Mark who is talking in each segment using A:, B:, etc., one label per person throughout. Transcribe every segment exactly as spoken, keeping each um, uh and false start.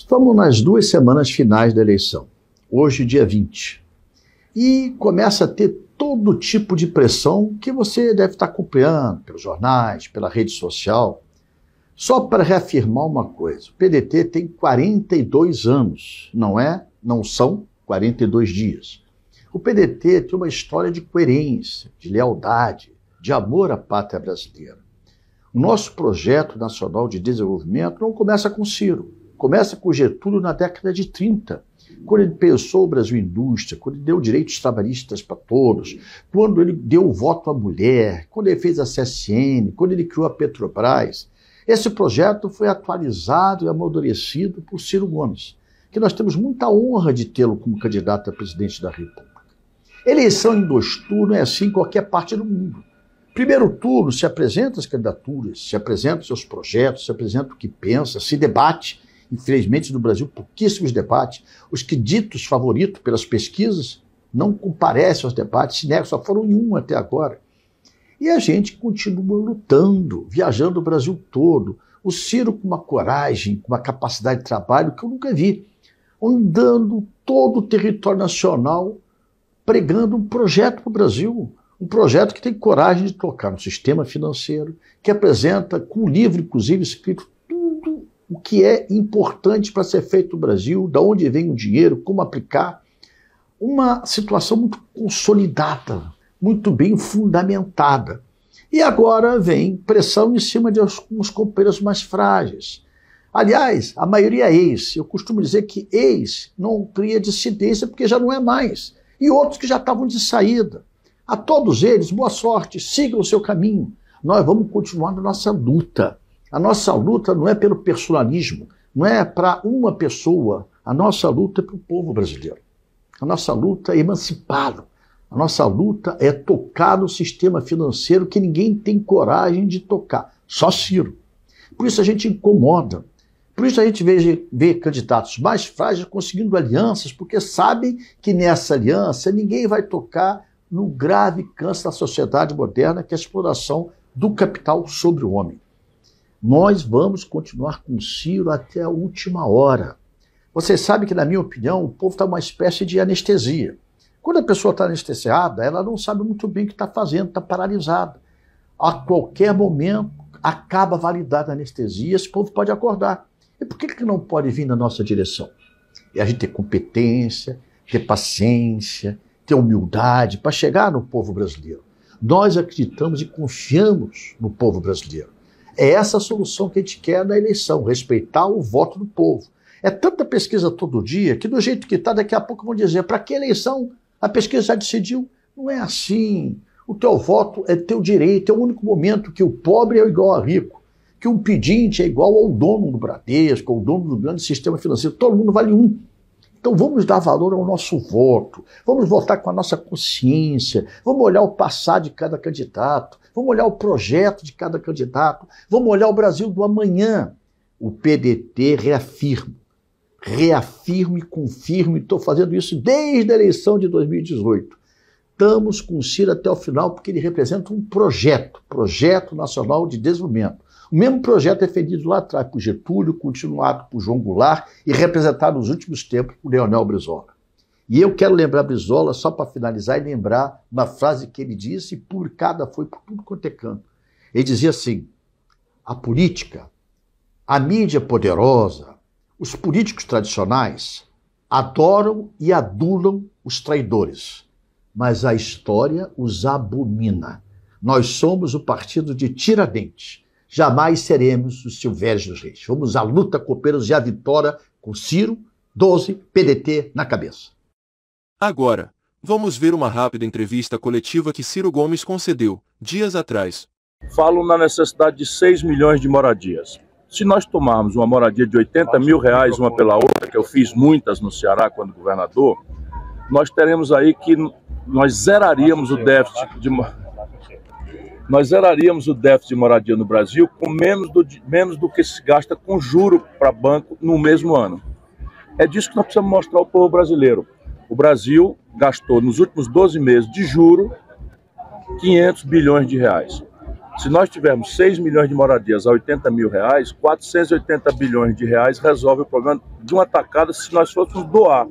A: Estamos nas duas semanas finais da eleição, hoje dia vinte, e começa a ter todo tipo de pressão que você deve estar acompanhando pelos jornais, pela rede social. Só para reafirmar uma coisa, o P D T tem quarenta e dois anos, não é? Não são quarenta e dois dias. O P D T tem uma história de coerência, de lealdade, de amor à pátria brasileira. O nosso projeto nacional de desenvolvimento não começa com Ciro, começa com Getúlio na década de trinta, quando ele pensou o Brasil indústria, quando ele deu direitos trabalhistas para todos, quando ele deu o voto à mulher, quando ele fez a C S N, quando ele criou a Petrobras. Esse projeto foi atualizado e amadurecido por Ciro Gomes, que nós temos muita honra de tê-lo como candidato a presidente da República. Eleição em dois turnos é assim em qualquer parte do mundo. Primeiro turno se apresenta as candidaturas, se apresenta os seus projetos, se apresenta o que pensa, se debate. Infelizmente, no Brasil, pouquíssimos debates. Os que ditos favoritos pelas pesquisas não comparecem aos debates, se negam, só foram em um até agora. E a gente continua lutando, viajando o Brasil todo. O Ciro com uma coragem, com uma capacidade de trabalho que eu nunca vi, andando todo o território nacional, pregando um projeto para o Brasil, um projeto que tem coragem de tocar no sistema financeiro, que apresenta, com um livro, inclusive, escrito tudo o que é importante para ser feito no Brasil, de onde vem o dinheiro, como aplicar. Uma situação muito consolidada, muito bem fundamentada. E agora vem pressão em cima de alguns companheiros mais frágeis. Aliás, a maioria é ex. Eu costumo dizer que ex não cria dissidência porque já não é mais. E outros que já estavam de saída. A todos eles, boa sorte, sigam o seu caminho. Nós vamos continuar na nossa luta. A nossa luta não é pelo personalismo, não é para uma pessoa. A nossa luta é para o povo brasileiro. A nossa luta é emancipá-lo. A nossa luta é tocar no sistema financeiro que ninguém tem coragem de tocar. Só Ciro. Por isso a gente incomoda. Por isso a gente vê, vê candidatos mais frágeis conseguindo alianças, porque sabem que nessa aliança ninguém vai tocar no grave câncer da sociedade moderna, que é a exploração do capital sobre o homem. Nós vamos continuar com Ciro até a última hora. Vocês sabem que, na minha opinião, o povo está numa espécie de anestesia. Quando a pessoa está anestesiada, ela não sabe muito bem o que está fazendo, está paralisada. A qualquer momento, acaba a validade da anestesia, esse povo pode acordar. E por que que não pode vir na nossa direção? E a gente ter competência, ter paciência, ter humildade para chegar no povo brasileiro. Nós acreditamos e confiamos no povo brasileiro. É essa a solução que a gente quer na eleição, respeitar o voto do povo. É tanta pesquisa todo dia que do jeito que está, daqui a pouco vão dizer, para que eleição? A pesquisa já decidiu. Não é assim. O teu voto é teu direito, é o único momento que o pobre é igual a rico, que um pedinte é igual ao dono do Bradesco, ao dono do grande sistema financeiro. Todo mundo vale um. Então vamos dar valor ao nosso voto, vamos votar com a nossa consciência, vamos olhar o passado de cada candidato, vamos olhar o projeto de cada candidato, vamos olhar o Brasil do amanhã. O P D T reafirma, reafirmo e confirmo, e estou fazendo isso desde a eleição de dois mil e dezoito. Estamos com o Ciro até o final porque ele representa um projeto, Projeto Nacional de Desenvolvimento. O mesmo projeto defendido lá atrás por Getúlio, continuado por João Goulart e representado nos últimos tempos por Leonel Brizola. E eu quero lembrar Brizola, só para finalizar, e lembrar uma frase que ele disse e publicada foi por tudo quanto é canto. Ele dizia assim, a política, a mídia poderosa, os políticos tradicionais adoram e adulam os traidores, mas a história os abomina. Nós somos o partido de Tiradentes. Jamais seremos os Silvérios dos Reis. Vamos à luta, copeiros, e à vitória com Ciro, doze, P D T na cabeça.
B: Agora, vamos ver uma rápida entrevista coletiva que Ciro Gomes concedeu, dias atrás.
C: Falo na necessidade de seis milhões de moradias. Se nós tomarmos uma moradia de oitenta mil reais uma pela outra, que eu fiz muitas no Ceará quando governador, nós teremos aí que nós zeraríamos o déficit de nós zeraríamos o déficit de moradia no Brasil com menos do, menos do que se gasta com juro para banco no mesmo ano. É disso que nós precisamos mostrar ao povo brasileiro. O Brasil gastou nos últimos doze meses de juro quinhentos bilhões de reais. Se nós tivermos seis milhões de moradias a oitenta mil reais, quatrocentos e oitenta bilhões de reais resolve o problema de uma tacada se nós fôssemos doar.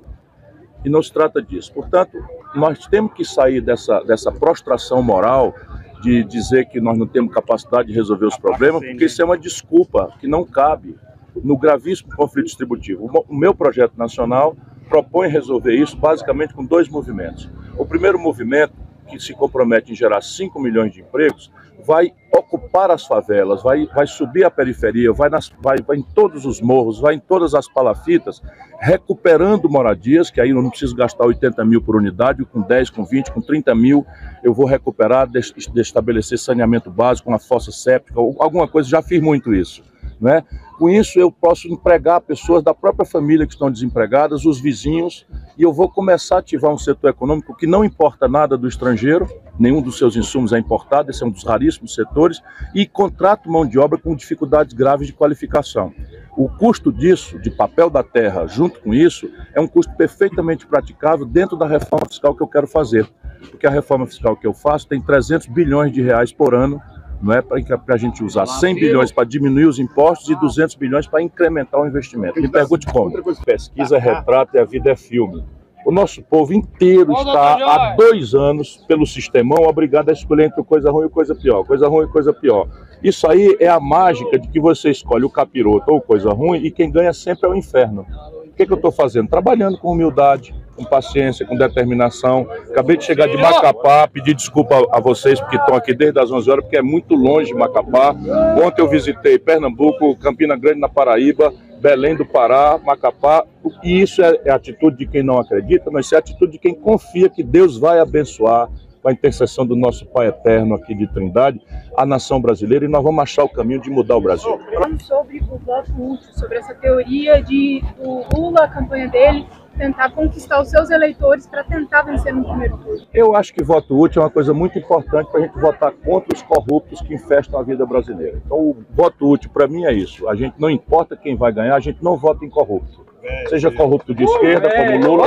C: E não se trata disso. Portanto, nós temos que sair dessa, dessa prostração moral de dizer que nós não temos capacidade de resolver os problemas, porque isso é uma desculpa que não cabe no gravíssimo conflito distributivo. O meu projeto nacional propõe resolver isso basicamente com dois movimentos. O primeiro movimento, que se compromete em gerar cinco milhões de empregos, vai ocupar as favelas, vai, vai subir a periferia, vai, nas, vai, vai em todos os morros, vai em todas as palafitas, recuperando moradias, que aí eu não preciso gastar oitenta mil por unidade, com dez, com vinte, com trinta mil, eu vou recuperar, de, de estabelecer saneamento básico, uma fossa séptica, alguma coisa, já fiz muito isso, né? Com isso eu posso empregar pessoas da própria família que estão desempregadas, os vizinhos, e eu vou começar a ativar um setor econômico que não importa nada do estrangeiro, nenhum dos seus insumos é importado, esse é um dos raríssimos setores, e contrato mão de obra com dificuldades graves de qualificação. O custo disso, de papel da terra, junto com isso, é um custo perfeitamente praticável dentro da reforma fiscal que eu quero fazer. Porque a reforma fiscal que eu faço tem trezentos bilhões de reais por ano, não é para a gente usar cem bilhões para diminuir os impostos e duzentos bilhões para incrementar o investimento. Me pergunte como. Pesquisa é retrato e a vida é filme. O nosso povo inteiro está há dois anos, pelo sistemão, obrigado a escolher entre coisa ruim e coisa pior, coisa ruim e coisa pior. Isso aí é a mágica de que você escolhe o capiroto ou coisa ruim e quem ganha sempre é o inferno. O que, que eu estou fazendo? Trabalhando com humildade, com paciência, com determinação. Acabei de chegar de Macapá, pedir desculpa a vocês porque estão aqui desde as onze horas, porque é muito longe de Macapá. Ontem eu visitei Pernambuco, Campina Grande na Paraíba, Belém do Pará, Macapá, e isso é, é a atitude de quem não acredita, mas isso é a atitude de quem confia que Deus vai abençoar, com a intercessão do nosso Pai Eterno aqui de Trindade, a nação brasileira, e nós vamos achar o caminho de mudar o Brasil.
D: Falando sobre o voto útil, sobre essa teoria de do Lula, a campanha dele, tentar conquistar os seus eleitores para tentar vencer no primeiro turno.
C: Eu acho que voto útil é uma coisa muito importante para a gente votar contra os corruptos que infestam a vida brasileira. Então o voto útil para mim é isso. A gente não importa quem vai ganhar, a gente não vota em corrupto. Seja corrupto de esquerda, como Lula.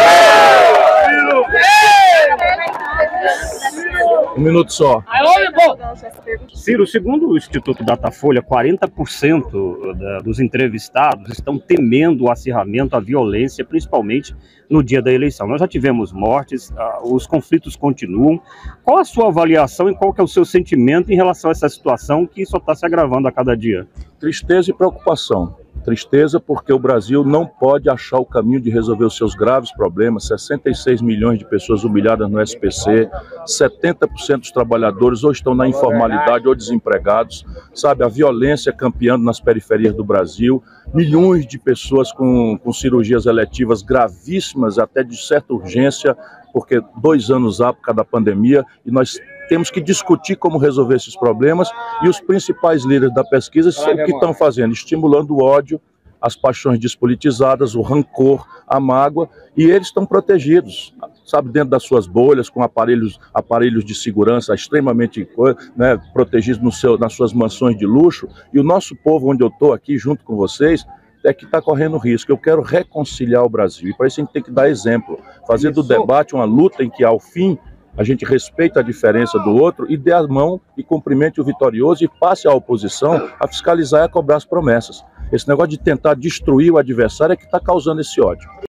C: Um minuto só.
E: Ciro, segundo o Instituto Datafolha, quarenta por cento dos entrevistados estão temendo o acirramento, a violência, principalmente no dia da eleição. Nós já tivemos mortes, os conflitos continuam. Qual a sua avaliação e qual que é o seu sentimento em relação a essa situação que só está se agravando a cada dia?
C: Tristeza e preocupação. Tristeza porque o Brasil não pode achar o caminho de resolver os seus graves problemas, sessenta e seis milhões de pessoas humilhadas no S P C, setenta por cento dos trabalhadores ou estão na informalidade ou desempregados, sabe, a violência campeando nas periferias do Brasil, milhões de pessoas com, com cirurgias eletivas gravíssimas, até de certa urgência, porque dois anos há por causa da pandemia, e nós temos que discutir como resolver esses problemas, e os principais líderes da pesquisa o que estão fazendo? Estimulando o ódio, as paixões despolitizadas, o rancor, a mágoa, e eles estão protegidos, sabe, dentro das suas bolhas, com aparelhos, aparelhos de segurança extremamente, né, protegidos no seu, nas suas mansões de luxo, e o nosso povo, onde eu estou aqui junto com vocês, é que está correndo risco. Eu quero reconciliar o Brasil, e para isso a gente tem que dar exemplo, fazer do debate uma luta em que, ao fim, a gente respeita a diferença do outro e dê a mão e cumprimente o vitorioso e passe à oposição a fiscalizar e a cobrar as promessas. Esse negócio de tentar destruir o adversário é que está causando esse ódio.